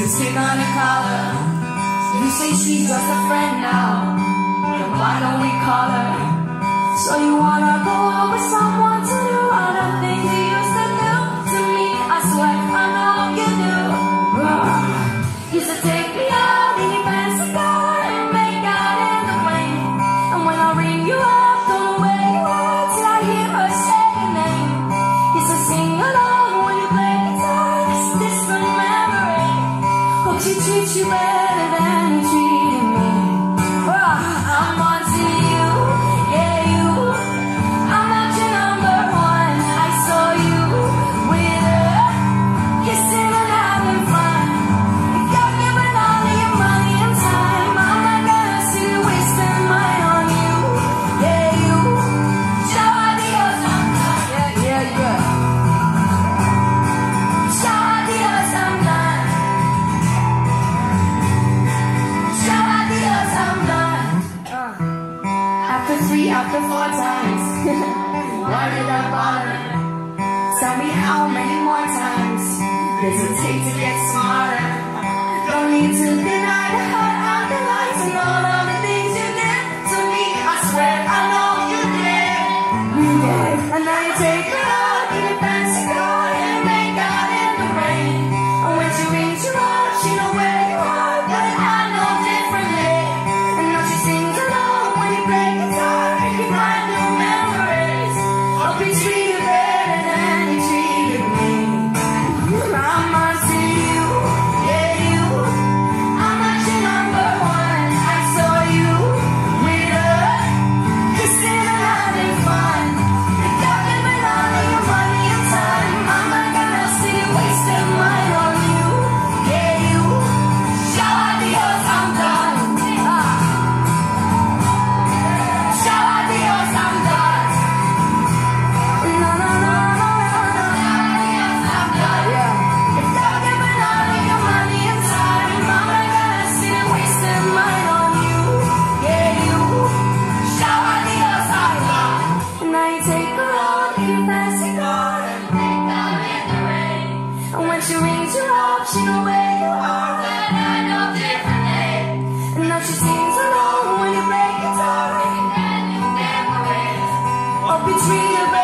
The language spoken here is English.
lipstick on her collar. You say she's just a friend now, then why don't we call her? So you wanna go out with someone to do all the things you used to do to me? I swear I know you do. Used to take me out in your fancy car and make out in the rain. And when I ring you up, don't know where you are till I hear her say your name. Used to sing along when you play guitar. This distant memory. Hope she treats you better than you treated me. I'm on to you, yeah you. I'm not your number one. I saw you with her, kissing and having fun. If you're giving all of your money and time, I'm not gonna sit here wasting mine on you, yeah you. Ciao, adios, I'm done. Yeah. Ciao, adios, I'm done. Ciao, adios, I'm done. After 3, after 4 times, why did I bother? Tell me how many more times does it take to get smarter? Don't need to deny the hurt out the lights and all of the things you did to me. I swear I know you did. And now you take me out in your fancy car and make out in the rain. And when she rings you up, she know where you are, but I know differently. And now she sings along when you play guitar and you find new memories. Hope you treat her better than you treated me. I'm on to you, yeah you. I'm not your number one. I saw you with her, kissing and having fun. If you're giving all of your money and time, I'm not gonna sit here wasting mine on you, yeah you. Ciao, adios, I'm done. Ciao, adios, I'm done. No. Adios, I'm done. Yeah. If you're giving all of your money and time, I'm not gonna sit here wasting mine on you, yeah you. Ciao, adios, I'm done. And now you take her out in your fancy car and make out in the rain. And when she rings you up, she know where you are, but I know differently. And now she sings along when you play guitar and new memories. Hope you treat her better